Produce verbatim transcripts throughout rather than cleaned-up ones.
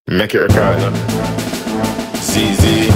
Make it record. Z Z,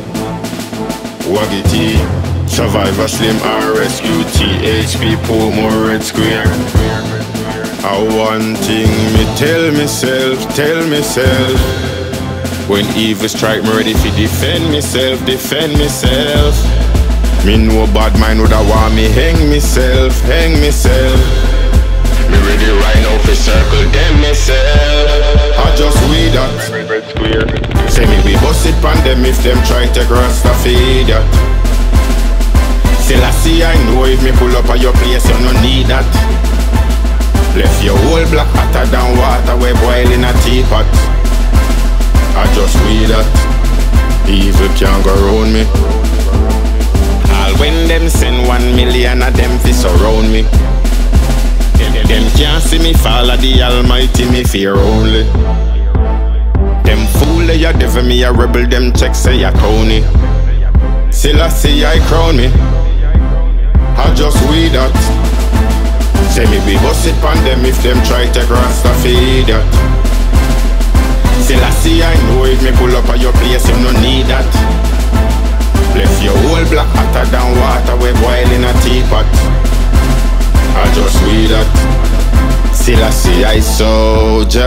Waggy T, Survivor Slim R Rescue T H P Portmore Red Square. I one thing me tell myself, tell myself. When evil strike me ready to defend myself, defend myself. Me know bad mind woulda want me hang myself, hang myself. Me ready right now for circle them myself. I just we that Red Square. Say me we bust it pan them if them try to Rasta feed that. Still I see I know if me pull up at your place you no need that. Left your whole block hotter than water we boil in a teapot. I just we that evil can't go round me. All when them send one million of them fi surround me. Them can't see me fall of the Almighty, me fear only. Them fool they a devil, me a rebel, them check say a Tony. Still I see I crown me. I just we that. Say me we bust it pan them if them try to Rasta feed that. Still I see I know if me pull up at your place you no need that. Left your whole block hotter than water we boil in a teapot. I just we that. Still I see I soldier,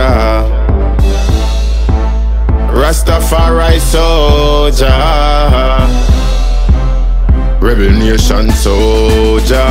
Rastafari soldier, Rebel Nation soldier.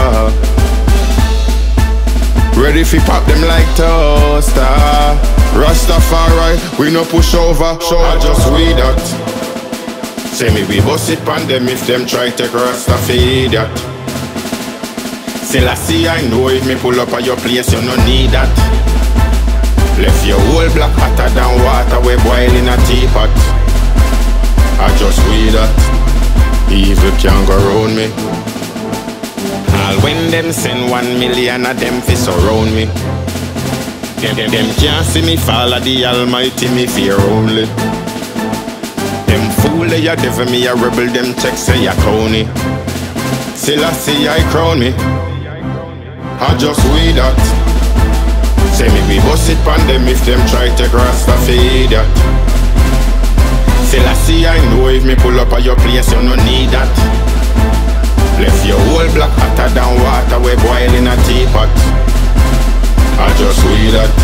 Ready fi pop them like toaster. Rastafari, we no push over, so I just we that. Say me we bust it pan them if them try take Rasta feed that. Still I see I know if me pull up at your place you no need that. Left your whole block hotter than water we boil in a teapot. I just we that evil can't go round me. All when them send one million of them fi surround me. Them, them can't see me fall of the Almighty, me fear only. Them fool they a devil, me a rebel, them check say a Tony. Still I see I crown me. I just we that. Say me we bust it pan them if them try to Rasta feed that. Still I see I know if me pull up at your place you no need that. Left your whole block hotter than water we boil in a teapot. I just we that.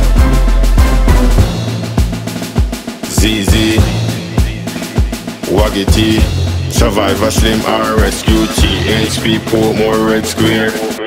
Z Z, Waggy T, Survivor Slim R Rescue T H P Portmore Red Square.